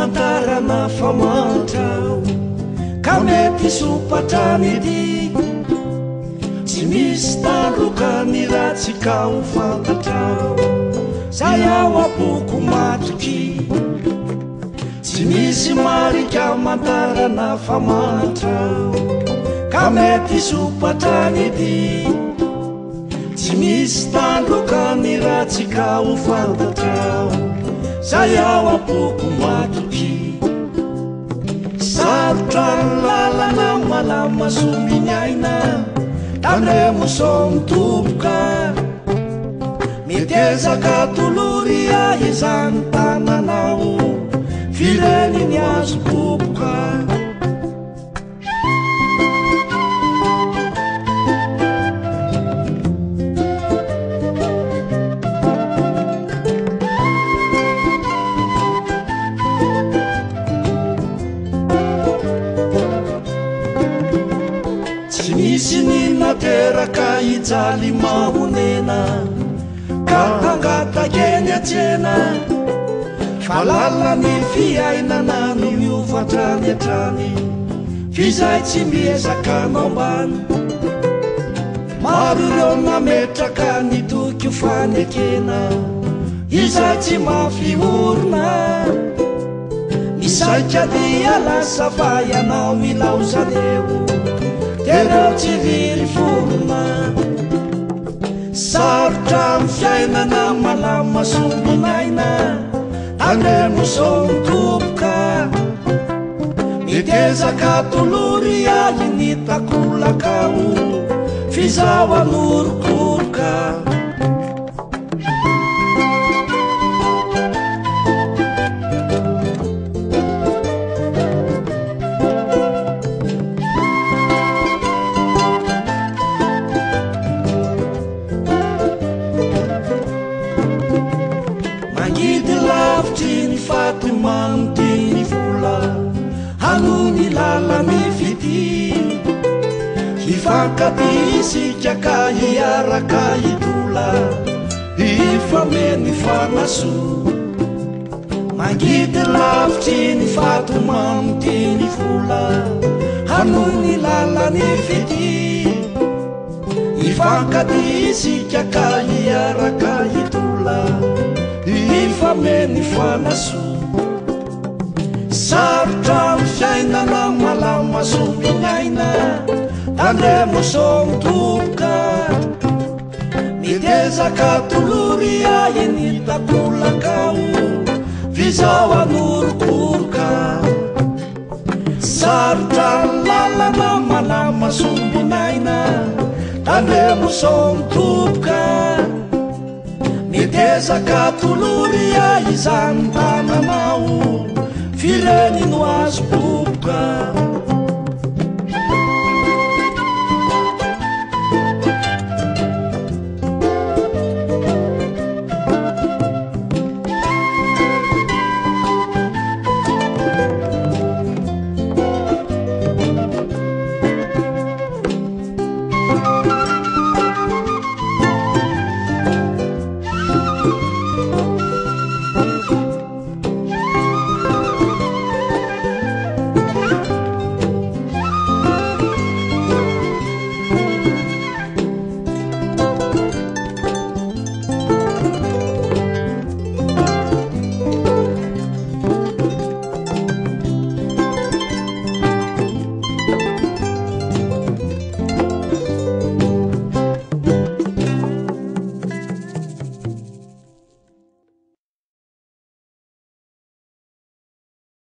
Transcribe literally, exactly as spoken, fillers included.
amantarana famantrao ka mety sopatrany edy tsy misy tandroka ny ratsy ka ho fantatrao zay ao aboko matroky tsy misy marika amantarana famantrao ka mety sopatrany edy tsy misy tandroka ny ratsy ka ho fantatrao zay ao aboko matroky sarotra ny lalana malama sombiny aina tandremo somitoboka mitezaka tolory ah izany tananao fireniny azo boboka tsy misy ny nateraka ijaly mahonena ka hangatakeny atsena fa lalany fiainana no miovatrany atrany fizay tsy miezakana ambany maro ireo nametraka ny toky fanekena izay tsy mafiorona misaika dia lasa fa ianao milaozaneo tereo tsy viry forona sarotra my fiainana malama sombinaina tandremo somitoboka mitezaka tolory ahy ny takolakao fizao anorokoroka mangidy lavitry ny faty manotiny vola hanony lalany fity hifankady isika ka hiaraka idola ifameny fanaso mangidy lavitry ny faty manotiny vola hanony lalany fity hifankady isika ka hiaraka idola ifameny fanaso sarotra my fiainana malama sombinaina tandremo somitoboka mitezaka tolory ahy ny takolakao fizao anorokoroka sarotra ny lalana malama sombinaina tandremo somitoboka mitezaka tolory ahy izany tananao firenino azo boboka